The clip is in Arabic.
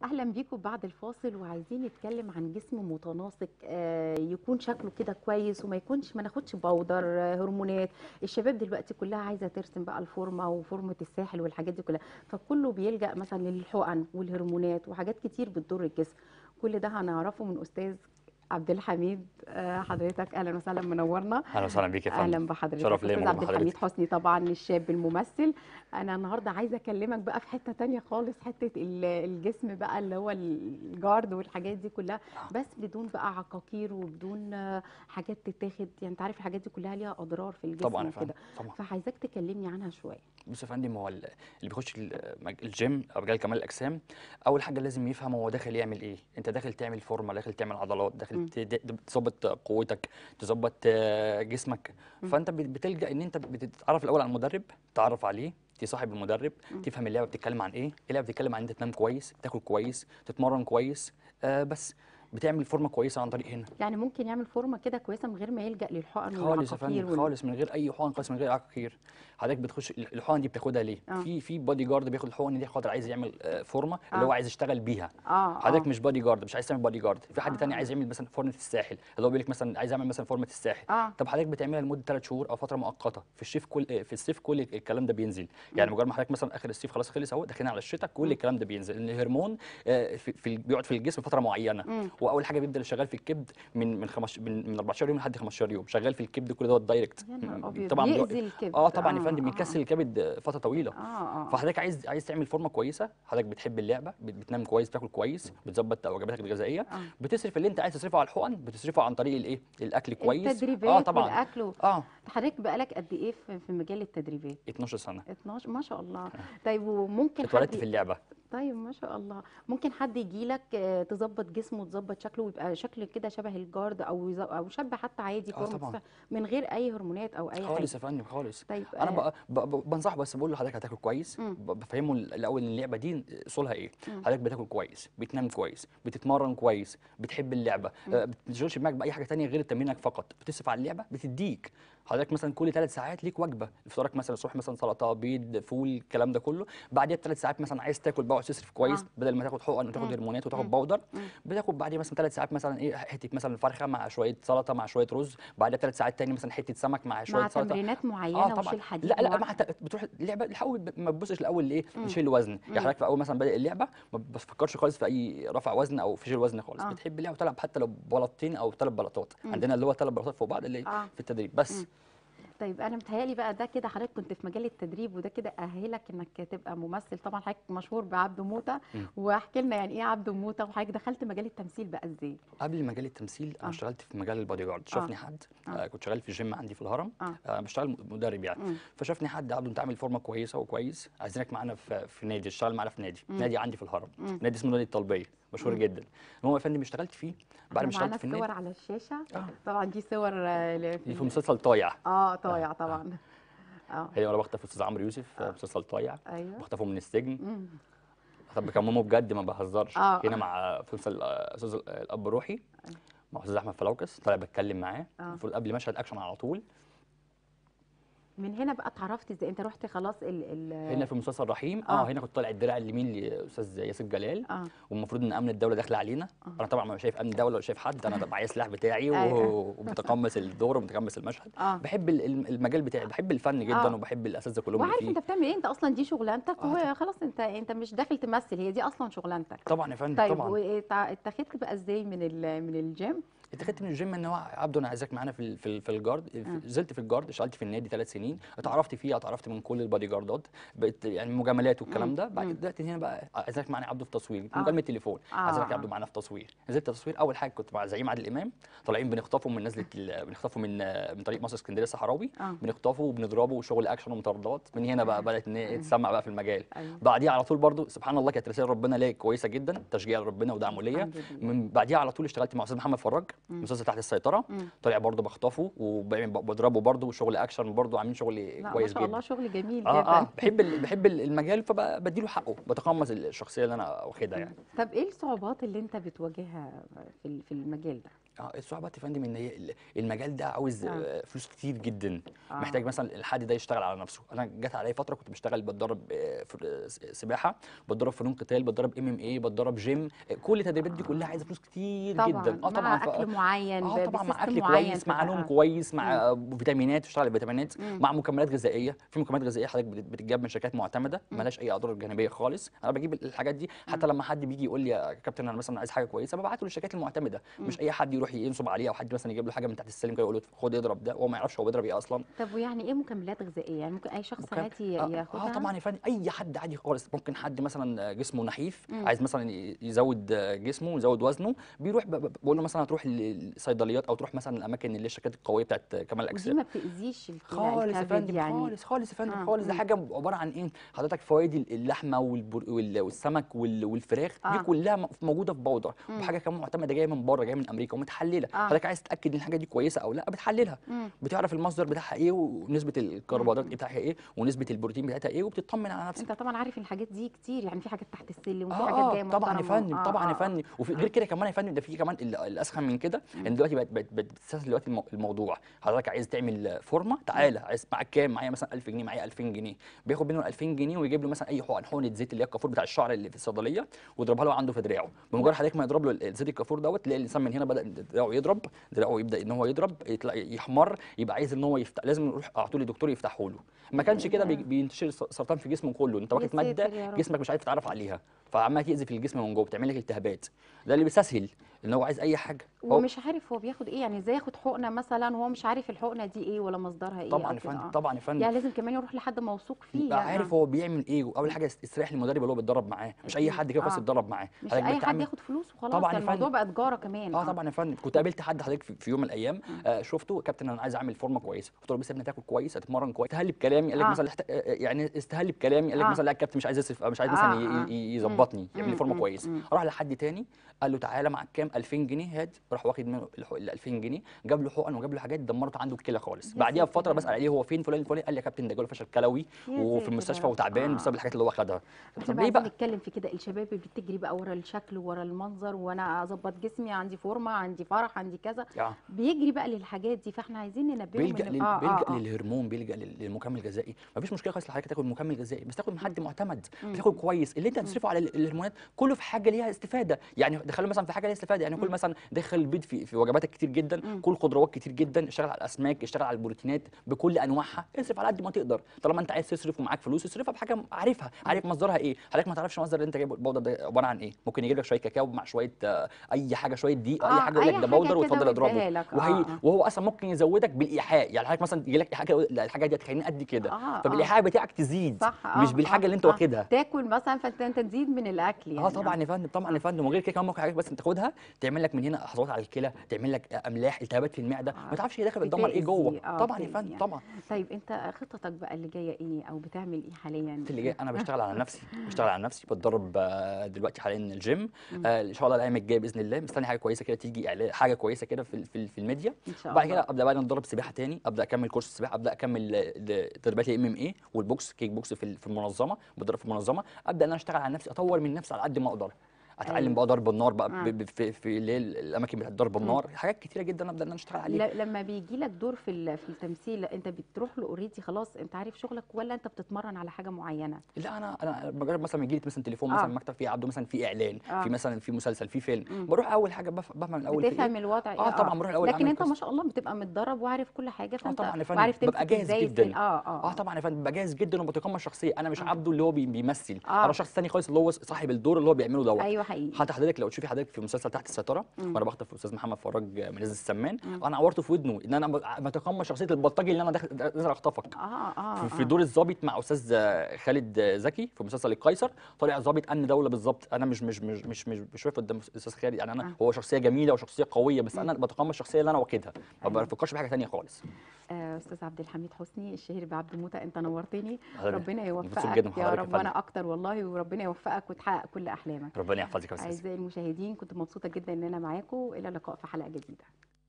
اهلا بيكم بعد الفاصل، وعايزين نتكلم عن جسم متناسق، يكون شكله كده كويس وما يكونش ما ناخدش بودر، هرمونات. الشباب دلوقتي كلها عايزه ترسم بقى الفورمه وفورمه الساحل والحاجات دي كلها، فكله بيلجأ مثلا للحقن والهرمونات وحاجات كتير بتضر الجسم. كل ده هنعرفه من استاذ عبد الحميد. حضرتك اهلا وسهلا، منورنا. اهلا وسهلا بيك يا فندم. اهلا بحضرتك شرف ليا استاذ موجود عبد مع الحميد حضرتك. حسني، طبعا الشاب الممثل. انا النهارده عايزه اكلمك بقى في حته تانية خالص، حته الجسم بقى اللي هو الجارد والحاجات دي كلها، بس بدون بقى عقاقير وبدون حاجات تتاخد. يعني انت عارف الحاجات دي كلها ليها اضرار في الجسم طبعا يا فندم وكده، طبعا. فعايزاك تكلمني عنها شويه. بص يا فندم، هو اللي بيخش الجيم او رجال كمال الاجسام، اول حاجه لازم يفهم هو داخل يعمل ايه. انت داخل تعمل فورمه، داخل تعمل عضلات، داخل م. تظبط قوتك، تظبط جسمك. م. فانت بتلجأ ان انت بتتعرف الاول على المدرب، تعرف عليه، تصاحب المدرب، م. تفهم اللعبه بتتكلم عن ايه. اللعبه بتتكلم عن انت تنام كويس، تاكل كويس، تتمرن كويس. بس بتعمل فورمه كويسه عن طريق هنا. يعني ممكن يعمل فورمه كده كويسه من غير ما يلجأ للحقن خالص يا والعقاقير فندم، خالص من غير اي حقن، خالص من غير عقاقير. حضرتك بتخش الحقن دي بتاخدها ليه؟ اه في بادي جارد بياخد الحقن دي خاطر عايز يعمل فورمه اللي اه هو عايز يشتغل بيها. اه حضرتك اه مش بادي جارد، مش عايز تعمل بادي جارد. في حد تاني اه عايز يعمل مثلا فورمه الساحل، اللي هو بيقول لك مثلا عايز يعمل مثلا فورمه الساحل. اه طب حضرتك بتعملها لمده 3 شهور او فتره مؤقته. في الصيف في الصيف كل الكلام ده بينزل. م. يعني مجرد ما حضرتك مثلا اخر الصيف خلاص خلص اهو، داخلين على الشتاء، كل م. الكلام ده بينزل. ان الهرمون بيقعد في الجسم فتره معينه. م. واول حاجه بيبدا شغال في الكبد من 14 يوم لحد 15 يوم، شغال في الكبد كل دوت دايركت. يا نهار ابيض، طبعا بيأذي الكبد. طبعا يا فندم بيكسر الكبد فتره طويله. اه فحضرتك عايز تعمل فورمه كويسه. حضرتك بتحب اللعبه، بتنام كويس، بتاكل كويس، بتظبط وجباتك الغذائيه. اه بتصرف اللي انت عايز تصرفه على الحقن، بتصرفه عن طريق الايه، الاكل كويس. التدريبات طبعا. والاكل اه حضرتك بقالك قد ايه في مجال التدريبات؟ 12 سنه. 12 ما شاء الله. طيب وممكن اتولدت حد في اللعبه. طيب ما شاء الله، ممكن حد يجي لك تظبط جسمه وتظبط شكله ويبقى شكل كده شبه الجارد او شاب حتى عادي اه فورمه طبعا. من غير اي هرمونات او اي خالص حاجه؟ يا فندم خالص. طيب انا بنصح، بس بقول لحضرتك هتاكل كويس. مم. بفهمه الاول ان اللعبه دي اصولها ايه. مم. حضرتك بتاكل كويس، بتنام كويس، بتتمرن كويس، بتحب اللعبه، مم. ما بتشغلش دماغك باي حاجه تانية غير تمرينك فقط. بتصرف على اللعبه، بتديك. حضرتك مثلا كل 3 ساعات ليك وجبه. افطارك مثلا الصبح مثلا سلطه، بيض، فول، الكلام ده كله. بعديها ب3 ساعات مثلا عايز تاكل بقى وتصرف كويس، اه بدل ما تاخد حقن وتاخد مم. هرمونات وتاخد مم. باودر. مم. بتاخد بعديها مثلا 3 ساعات مثلا ايه، حته مثلا فرخه مع شويه سلطه مع شويه رز. بعدها 3 ساعات تاني مثلا حته سمك مع شويه مع سلطه. تمرينات اه معينه طبعا. وشيل لا حديد لا، بتروح اللعبه الاول، ما تبصش الاول لايه، مم. لشيل الوزن. يعني مم. حضرتك في اول مثلا بادئ اللعبه ما بفكرش خالص في اي رفع وزن او في شيل وزن خالص. اه بتحب اللعبه وتلعب حتى لو بلطتين او 3 بلاطات. مم. عندنا اللي هو 3 بلاطات فوق بعض اللي اه في التدريب بس. مم. طيب انا متهيألي بقى ده كده حضرتك كنت في مجال التدريب، وده كده اهلك انك تبقى ممثل. طبعا حضرتك مشهور بعبده موته، مم. واحكي لنا يعني ايه عبده موته، وحضرتك دخلت مجال التمثيل بقى ازاي؟ قبل مجال التمثيل انا اه اشتغلت في مجال البادي جارد. اه شافني حد، اه كنت شغال في الجيم عندي في الهرم. اه بشتغل مدرب يعني. مم. فشافني حد، عبده انت عامل فورمه كويسه وكويس، عايزينك معانا في نادي، تشتغل معانا في نادي، مم. نادي عندي في الهرم. مم. نادي اسمه نادي الطلبيه، مشهور مم. جدا. المهم يا فندم اشتغلت فيه. بعد احنا ما اشتغلت معانا في الصور النادي، على الشاشة. اه طبعا دي صور في دي في مسلسل طايع. اه طايع اه طبعا. اه هي وانا بخطف استاذ عمرو يوسف في اه مسلسل طايع. ايوه. بخطفه من السجن. مم. طب بكممه بجد ما بهزرش. اه هنا مع في مسلسل استاذ الاب روحي مع استاذ احمد فلوكس، طالع بتكلم معاه. اه المفروض قبل مشهد اكشن على طول. من هنا بقى اتعرفت ازاي انت رحت خلاص هنا في مسلسل رحيم، اه هنا كنت طالع الدراع اليمين لاستاذ ياسر جلال. اه والمفروض ان امن الدوله داخل علينا. اه انا طبعا ما شايف امن دوله ولا شايف حد، انا معايا السلاح بتاعي ايوه ومتقمص الدور ومتقمص المشهد. اه بحب المجال بتاعي، بحب الفن جدا، اه وبحب الاساتذه كلهم اللي وعارف فيه. انت بتعمل ايه، انت اصلا دي شغلانتك اه طبعا. وخلاص، انت مش داخل تمثل، هي دي اصلا شغلانتك. طبعا يا فندم طيب طبعا. اتخذت بقى ازاي من الجيم؟ اتخذت من الجيم ان هو عبده انا عايزك معانا في الجارد. اه نزلت في الجارد، اشتغلت في النادي 3 سنين، اتعرفت فيه، اتعرفت من كل البادي جاردات. بقيت يعني مجاملات والكلام ده. بعد امم دلوقتي هنا بقى عايزك معانا عبده في تصوير، في اه مكالمه تليفون. عايزك يا اه عبده معانا في تصوير. نزلت تصوير. اول حاجه كنت مع زعيم عادل امام، طالعين بنخطفه من نزله بنخطفه من طريق مصر اسكندريه الصحراوي. اه بنخطفه وبنضربه وشغل اكشن ومطاردات. من هنا بقى بدات ان هي تسمع بقى في المجال. ايوه بعديها على طول برضو سبحان الله كانت رساله ربنا ليا كويسه جدا، تشجيع ربنا ودعمه ليا. الحمد لله. من بعديها على طول اشتغلت مع استاذ محمد فراج، امم مسلسل تحت السيطره. طالع برضه بخطفه وبضربه برضه، وشغل اكشن برضه، عاملين شغل لا ما كويس شاء الله جدا. شغل جميل اه جدا. اه بحب المجال، فبديله حقه، بتقمص الشخصيه اللي انا واخدها يعني. طب ايه الصعوبات اللي انت بتواجهها في المجال ده؟ الصعوبات يا فندم ان هي المجال ده عاوز اه فلوس كتير جدا. اه محتاج مثلا الحد ده يشتغل على نفسه. انا جت عليا فتره كنت بشتغل بتدرب في سباحه، بتدرب فنون قتال، بتدرب MMA، بتدرب جيم. كل التدريبات دي كلها عايزه فلوس كتير جدا. طبعا، طبعا مع اكل معين طبعا مع بسيستم اكل معين كويس، في مع نوم بقى. كويس، امم مع فيتامينات، تشتغل على الفيتامينات، امم مع مكملات غذائيه. في مكملات غذائيه حضرتك بتتجاب من شركات معتمده امم مالهاش اي اضرار جانبيه خالص. انا بجيب الحاجات دي اه حتى لما حد بيجي يقول لي يا كابتن انا مثلا عايز حاجه كويسه، ببعته للشركات المعتمده. امم مش اي حد يروح ينصب عليه، او حد مثلا يجيب له حاجه من تحت السلم كده يقول له خد اضرب ده، وهو ما يعرفش هو بيضرب ايه اصلا. طب ويعني ايه مكملات غذائيه؟ يعني ممكن اي شخص مكمل عادي ياخدها؟ طبعا يا فندم، اي حد عادي خالص. ممكن حد مثلا جسمه نحيف امم عايز مثلا يزود جسمه، يزود وزنه، بيروح بقول له مثلا هتروح للصيدليات، او تروح مثلا الاماكن اللي هي الشركات القويه بتاعت كمال ودي الاجسام. ما بتاذيش الكلى خالص يا الكبد فندم، يعني؟ خالص خالص يا فندم، اه خالص. ده حاجه عباره عن ايه حضرتك؟ فوائد اللحمه والسمك والفراخ دي اه كلها موجوده في بودر. امم وحاجه كمان معتمده جايه من بره، جايه من امريكا ومتحلله. اه حضرتك عايز تتاكد ان الحاجه دي كويسه او لا، بتحللها، امم بتعرف المصدر بتاعها ايه، ونسبه الكربوهيدرات امم بتاعها ايه، ونسبه البروتين بتاعتها ايه، وبتطمن على انت نفسك. طبعا عارف الحاجات دي كتير، يعني في حاجات تحت السلم وفي حاجات جايه طبعا يا محترمه فندم، طبعا يا فندم. وفي غير اه كده كمان يا فندم، ده في كمان الاسخن من كده، امم ان دلوقتي بتستسهل دلوقتي الموضوع. حضرتك عايز تعمل فورمه، امم تعالى عايز معاك كام؟ معايا مثلا 1000 جنيه، معايا 2000 جنيه. بياخد منه 2000 جنيه ويجيب له مثلا اي حقنه زيت اللي هي الكافور بتاع الشعر اللي في الصيدليه، ويضربها له عنده في دراعه. بمجرد حضرتك ما يضرب له زيت الكافور دوت، تلاقي الانسان من هنا بدا دراعه يضرب، دراعه يبدا ان هو يضرب، يحمر، يبقى عايز ان هو يفتح. لازم نروح على طول لدكتور يفتحه له. ما كانش كده ده بينتشر سرطان في جسمه كله. انت يا واخد ماده ساتر يا رب. جسمك مش عارف يتعرف عليها، فعمال تاذي في الجسم من جوه، بتعمل لك التهابات. ده اللي بيستسهل ان هو عايز اي حاجه. هو ومش عارف هو بياخد ايه، يعني ازاي ياخد حقنه مثلا وهو مش عارف الحقنه دي ايه ولا مصدرها ايه طبعا او يا كده؟ فندم، اه طبعا يا فندم. يعني لازم كمان يروح لحد موثوق فيه يبقى يعني. عارف هو بيعمل ايه. واول حاجه يستريح للمدرب اللي هو بيتدرب معاه، مش اي اكيد حد كده خلاص اه، يتدرب معاه. مش حضرتك اي حد بتتعامل. ياخد فلوس وخلاص، طبعا يا يعني الموضوع فندم. بقى تجاره كمان. اه طبعا يا فندم. كنت قابلت حد حضرتك في يوم من الايام، مم. شفته كابتن انا عايز اعمل فورمه كويسه. قلت له بس يا ابني تاكل كويس، هتتمرن كويس. استهل بكلامي، قال لك اه مثلا يعني استهل بكلامي، قال لك اه مثلا لا الكابتن مش عايز يصرف، مش عايز مثلا اه اه يظبطني، يعمل لي فورمه كويسه. مم. راح لحد تاني قال له تعالى معاك كام؟ 2000 جنيه. هات. راح واخد منه ال 2000 جنيه، جاب له حقن وجاب له حاجات دمرت عنده الكلى خالص. يا بعديها ساتر بفتره يا بسال رب. عليه هو فين فلان الفلاني، قال لي يا كابتن ده جاله فشل كلوي يا وفي ساتر يا المستشفى رب. وتعبان بسبب الحاجات اللي هو خدها. احنا طب بقى ليه عايزين بقى؟ نتكلم في كده، الشباب اللي بتجري بقى ورا الشكل ورا المنظر، وانا اظبط جسمي، عندي فورمه، عندي فرح، عندي كذا، يعني بيجري بقى للحاجات دي. فاحنا عايزين ننبههم ان بيلجأ للهرمون، بيلجأ للمكمل الغذائي. مفيش مشكله خالص لحضرتك تاخد مكمل غذائي، بس تاخد من مم. حد معتمد، مم. بتاخد كويس. اللي انت مم. هتصرفه على الهرمونات كله في حاجه ليها استفاده. يعني دخله مثلا في حاجه ليها استفاده، يعني كل مم. مثلا دخل البيض في وجباتك كتير جدا، مم. كل خضروات كتير جدا، اشتغل على الاسماك، اشتغل على البروتينات بكل انواعها، اصرف على قد ما تقدر. طالما انت عايز تصرف ومعاك فلوس، اصرفها بحاجه عارفها، مم. عارف مصدرها ايه. حضرتك ما تعرفش مصدر اللي انت جايبه البودر ده عباره عن ايه. ممكن يجيب لك شويه كاكاو مع شويه اي حاجه، شويه دقيق، اي حاجه، يقول لك اي ده حاجه بودر كده وتفضل اضربه. ويديها لك. اه وهو اصلا ممكن يزودك بالايحاء. يعني حضرتك مثلا يجي لك حاجه، لا الحاجه دي هتخليني قد كده، اه فبالايحاء بتاعك تزيد، صح. مش بالحاجه اللي انت واخدها. تاكل مثلا فانت تزيد من الاكل يعني. طبعا يا فندم، طبعا يا اه فندم. وغير كده كمان ممكن حاجات بس انت تاخدها تعمل لك من هنا حصوات على الكلى، تعمل لك املاح، التهابات في المعده، ما اه تعرفش هي داخل بتدمر ايه جوه. بتأذي، طبعا يا بتأذي فندم، يعني. طبعا. طيب انت خططك بقى اللي جايه ايه، او بتعمل ايه حاليا؟ اللي جاي انا بشتغل على نفسي، بشتغل على نفسي، بتدرب دلوقتي حاليا الجيم. مم. ان شاء الله الايام الجايه باذن الله مستني حاجه كويسه كده تيجي، حاجه كويسه كده في الميديا. ان شاء وبعد كده الله. ابدا بقى اتدرب سباحه تاني، ابدا اكمل كورس السباحه، ابدا اكمل تدريبات MMA والبوكس كيك بوكس في المنظمه، بتدرب في المنظمه. ابدا ان انا اشتغل على نفسي، اطور من نفسي على قد ما اقدر. اتعلم ايوه. بقى ضرب النار بقى اه في اللي هي الاماكن بتاعت ضرب مم. النار. حاجات كتيره جدا ابدا ان انا اشتغل عليها. لما بيجي لك دور في التمثيل، انت بتروح له اوريدي خلاص انت عارف شغلك، ولا انت بتتمرن على حاجه معينه؟ لا انا بجرب مثلا يجي لي مثلا تليفون مثلا اه مكتب فيه عبده مثلا في اعلان، في اه مثلا في مسلسل، في فيلم، مم. بروح اول حاجه بفهم الاول في ايه. بتفهم الوضع ايه. طبعا بروح الاول لكن اعمل انت ما قصه. شاء الله بتبقى متدرب وعارف كل حاجه، فانت طبعا يا فندم وعارف ببقى تمسك جاهز ازاي جدا. اه طبعا يا فندم ببقى جاهز جدا وبتقمص الشخصيه. انا مش اه عبده اللي هو بيمثل، انا اه شخص ثاني خالص اللي هو صاحب الدور اللي هو بيعمله دوت. ايوه حقيقي. حتى حضرتك لو تشوفي حضرتك في مسلسل تحت السيطره، مم. وانا بخطف استاذ محمد فراج منزل السمان، مم. انا عورته في ودنه ان انا بتقمص شخصيه البلطجي اللي انا داخل اخطفك. في اه دور الضابط مع استاذ خالد زكي في مسلسل القيصر، طالع ضابط امن دوله بالظبط. انا مش واقف قدام استاذ خالد، يعني انا اه هو شخصيه جميله وشخصيه قويه، بس مم. انا بتقمص الشخصيه اللي انا واخدها، ما ايوه. بفكرش في حاجه ثانيه خالص. استاذ عبد الحميد حسني الشهير بعبد موته، انت نورتني. حضرتك ربنا مبسوط يوفقك جدا من يا حضرتك يا رب، فندم. وانا اكتر والله، وربنا يوفقك وتحقق كل احلامك. ربنا يحفظك يا استاذ. اعزائي المشاهدين، كنت مبسوطه جدا ان انا معاكم، الى اللقاء في حلقه جديده.